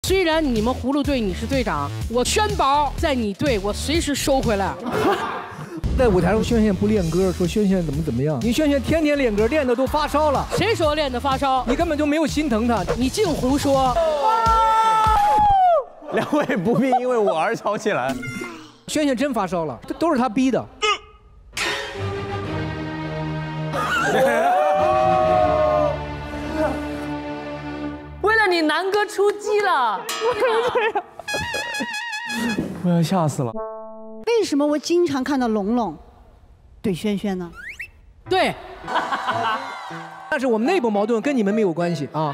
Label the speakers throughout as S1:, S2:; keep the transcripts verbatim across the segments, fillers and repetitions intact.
S1: 虽然你们葫芦队你是队长，我轩宝在你队，我随时收回来。
S2: 在舞台上，轩轩不练歌，说轩轩怎么怎么样？你轩轩天天练歌，练的都发烧了。
S1: 谁说练的发烧？
S2: 你根本就没有心疼他，
S1: 你净胡说。
S3: 两位不必因为我而吵起来。
S2: 轩轩真发烧了，这都是他逼的。
S4: 为了你，南哥出击了。
S3: 我要吓死了。
S5: 为什么我经常看到龙龙对轩轩呢？
S1: 对。
S2: 但是我们内部矛盾跟你们没有关系啊。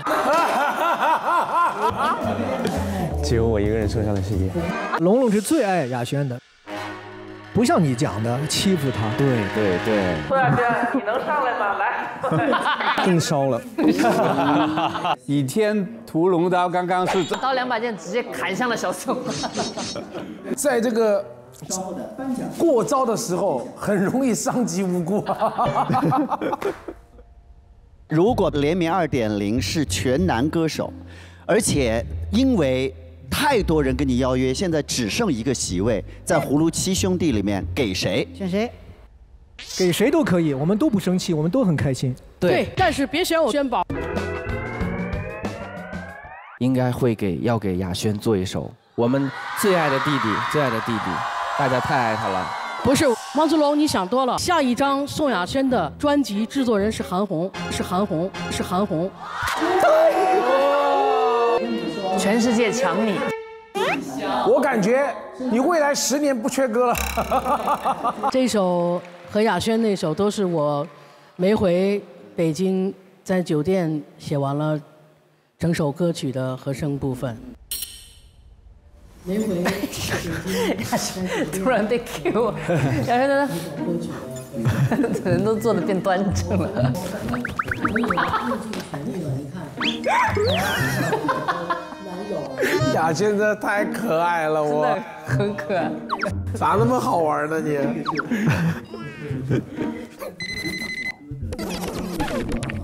S3: 只有我一个人受伤的世界。
S2: 龙龙是最爱雅轩的，不像你讲的欺负他。
S3: 对对对。
S6: 对啊对啊，你能上来吗？来。
S3: 更烧了。
S7: 倚天屠龙刀刚刚是
S4: 刀两把剑直接砍向了小宋。
S8: 在这个过招的时候，很容易伤及无辜。
S9: 如果联名 二点零 是全男歌手，而且因为太多人跟你邀约，现在只剩一个席位，在葫芦七兄弟里面给谁？
S5: 选谁？
S2: 给谁都可以，我们都不生气，我们都很开心。
S1: 对，但是别选我轩宝。
S10: 应该会给要给雅轩做一首我们最爱的弟弟，最爱的弟弟，大家太爱他了。
S1: 不是汪苏泷，你想多了。下一张宋亚轩的专辑制作人是韩红，是韩红，是韩红。
S4: 全世界抢你。
S8: 我感觉你未来十年不缺歌了。
S1: 这首和雅轩那首都是我没回北京，在酒店写完了整首歌曲的和声部分。没回
S4: 雅轩突然被 Q， 雅轩呢？人都坐的变端正了。
S8: 雅轩真的太可爱了，我
S4: 很可爱，
S8: 咋那么好玩呢你？